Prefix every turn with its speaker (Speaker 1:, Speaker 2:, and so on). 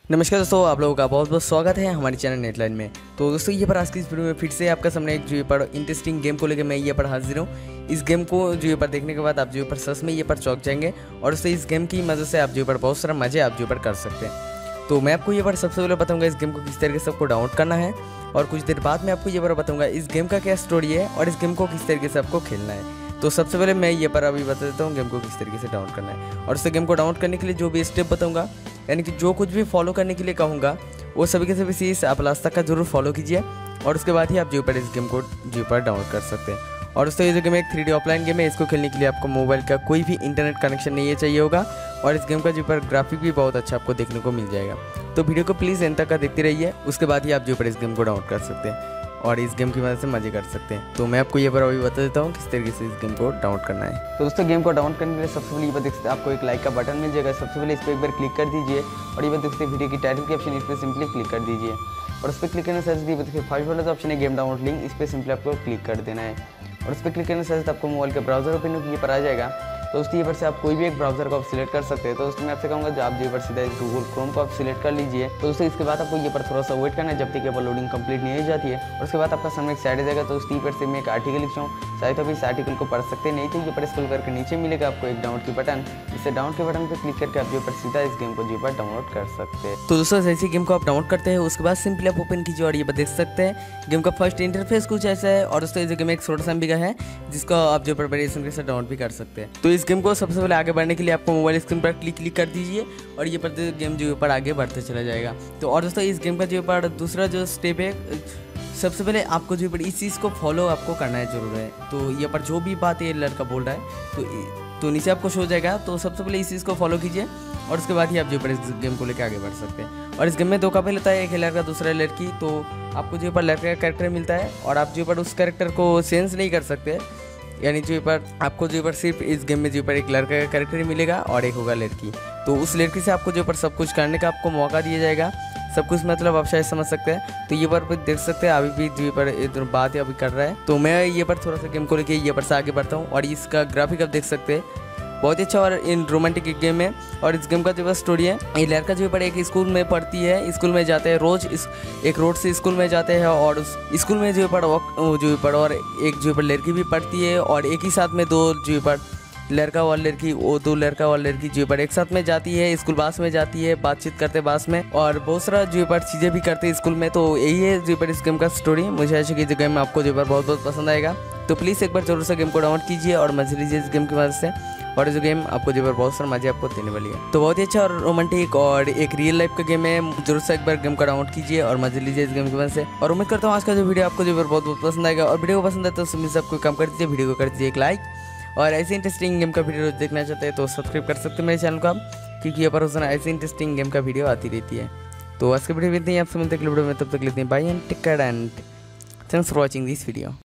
Speaker 1: नमस्कार दोस्तों, आप लोगों का बहुत बहुत स्वागत है हमारे चैनल नेटलाइन में। तो दोस्तों ये पर आज की इस वीडियो में फिर से आपका सामने एक जो ये पर इंटरेस्टिंग गेम को लेकर मैं ये पर हाजिर हूँ। इस गेम को जो ये पर देखने के बाद आप जो पर सच में ये पर चौंक जाएंगे और उससे इस गेम की मदद से आप जो पर बहुत सारा मजे आप जो पर कर सकते हैं। तो मैं आपको ये पर सबसे पहले बताऊँगा इस गेम को किस तरीके से आपको डाउनलोड करना है, और कुछ देर बाद मैं आपको ये पर बताऊँगा इस गेम का क्या स्टोरी है और इस गेम को किस तरीके से आपको खेलना है। तो सबसे पहले मैं ये पर अभी बता देता हूँ गेम को किस तरीके से डाउनलोड करना है, और उस गेम को डाउनलोड करने के लिए जो भी स्टेप बताऊँगा, यानी कि जो कुछ भी फॉलो करने के लिए कहूँगा वो सभी के सभी चीज़ आप लास्ट तक का जरूर फॉलो कीजिए, और उसके बाद ही आप जो पर इस गेम को जो पर डाउनलोड कर सकते हैं। और उससे ये जो गेम एक 3D ऑफलाइन गेम है, इसको खेलने के लिए आपको मोबाइल का कोई भी इंटरनेट कनेक्शन नहीं चाहिए होगा, और इस गेम का जो पर ग्राफिक भी बहुत अच्छा आपको देखने को मिल जाएगा। तो वीडियो को प्लीज़ एंड तक का देखते रहिए, उसके बाद ही आप जो पर इस गेम को डाउनलोड कर सकते हैं और इस गेम की मदद से मजे कर सकते हैं। तो मैं आपको ये बार अभी बता देता हूँ किस तरीके से इस गेम को डाउनलोड करना है। तो दोस्तों गेम को डाउनलोड करने के लिए सबसे पहले ये बात देख सकते हैं, आपको एक लाइक का बटन मिल जाएगा। सबसे पहले इस पर एक बार क्लिक कर दीजिए, और ये बात देख सकते हैं वीडियो की टाइटल के ऑप्शन, इस पर सिंपली क्लिक कर दीजिए, और उस पर क्लिक करने से देखिए फर्स्ट वाला जो ऑप्शन है गेम डाउनलोड लिंक, इस पर सिंपली आपको क्लिक कर देना है, और उस पर क्लिक करने से आपको मोबाइल के ब्राउजर ओपन ये पर आ जाएगा। तो उसकी ये पर से आप कोई भी एक ब्राउजर को आप सिलेक्ट कर सकते हैं। तो उसमें आपसे कहूँगा जो आप ये पर सीधा गूगल क्रोम को आप सिलेक्ट कर लीजिए। तो उससे इसके बाद आपको ये पर थोड़ा सा वेट करना है जब तक ये पर लोडिंग कंप्लीट नहीं हो जाती है, और उसके बाद आपका सामने एक साइड आ जाएगा। तो उसकी पर से मैं एक आर्टिकल लिख रहा हूँ, शायद तो आप इस आर्टिकल को पढ़ सकते नहीं, तो ये पर स्क्रॉल करके नीचे मिलेगा आपको एक डाउनलोड की बटन। इससे डाउनलोड के बटन पर क्लिक करके आप जो पर सीधा इस गेम को जो पर डाउनलोड कर सकते हैं। तो दोस्तों जैसे गेम को आप डाउनलोड करते हैं उसके बाद सिंपली आप ओपन कीजिए, और ये पर देख सकते हैं गेम का फर्स्ट इंटरफेस कुछ ऐसा है, और दोस्तों इस गेम एक छोटा सा MB का है जिसको आप जो पर वेरिएशन के साथ डाउनलोड भी कर सकते हैं। तो इस गेम को सबसे पहले आगे बढ़ने के लिए आपको मोबाइल स्क्रीन पर क्लिक कर दीजिए, और ये पर गेम जो पर आगे बढ़ते चला जाएगा। तो और दोस्तों इस गेम का जो पर दूसरा जो स्टेप है, सबसे पहले आपको जो पर इस चीज़ को फॉलो आपको करना है जरूर है। तो ये पर जो भी बात ये लड़का बोल रहा है तो नीचे आपको शो जाएगा। तो सबसे पहले इस चीज़ को फॉलो कीजिए, और उसके बाद ही आप जो पर इस गेम को लेकर आगे बढ़ सकते हैं। और इस गेम में दो कपल होता है, एक लड़का दूसरा लड़की। तो आपको जो पर लड़के का कैरेक्टर मिलता है, और आप जो पर उस कैरेक्टर को चेंज नहीं कर सकते, यानी जो पर आपको जो पर सिर्फ इस गेम में जो पर एक लड़का का कैरेक्टर मिलेगा और एक होगा लड़की। तो उस लड़की से आपको जो पर सब कुछ करने का आपको मौका दिया जाएगा, सब कुछ मतलब आप शायद समझ सकते हैं। तो ये पर देख सकते हैं अभी भी जो पर बात अभी कर रहा है। तो मैं ये पर थोड़ा सा गेम को लेके ये पर से आगे बढ़ता हूँ, और इसका ग्राफिक आप देख सकते हैं बहुत ही अच्छा और इन रोमांटिक गेम है। और इस गेम का जो स्टोरी है, ये लड़का जो पर एक स्कूल में पढ़ती है, स्कूल में जाते हैं रोज, एक रोड से स्कूल में जाते हैं, और उस स्कूल में जो पर और एक जो पर लड़की भी पढ़ती है, और एक ही साथ में दो जो पर लड़का और लड़की, वो दो लड़का और लड़की जो पर एक साथ में जाती है, स्कूल बस में जाती है, बातचीत करते बस में, और बहुत सारा जो पर चीज़ें भी करते हैं स्कूल में। तो यही है जो पर इस गेम का स्टोरी। मुझे ऐसा कि जो गेम आपको जो पर बहुत बहुत पसंद आएगा। तो प्लीज़ एक बार जरूर से गेम को डाउनलोड कीजिए और मजे लीजिए इस गेम की मदद से, और जो गेम आपको जो पर बहुत सारा मजे आपको देने वाली है। तो बहुत ही अच्छा और रोमांटिक और एक रियल लाइफ का गेम है। जरूर से एक बार गेम को डाउनलोड कीजिए और मजे लीजिए इस गेम की वजह से। और उम्मीद करता हूँ आज का जो वीडियो आपको जो पर बहुत बहुत पसंद आएगा, और वीडियो को पसंद है तो सबको काम कर दीजिए, वीडियो को कर दीजिए एक लाइक, और ऐसे इंटरेस्टिंग गेम का वीडियो देखना चाहते हैं तो सब्सक्राइब कर सकते हैं मेरे चैनल को आप, क्योंकि यहाँ पर रोजाना ऐसे इंटरेस्टिंग गेम का वीडियो आती रहती है। तो आज के वीडियो में इतनी, आपसे मिलते हैं अगले वीडियो में, तब तक लेते हैं bye and take care and thanks for watching this video.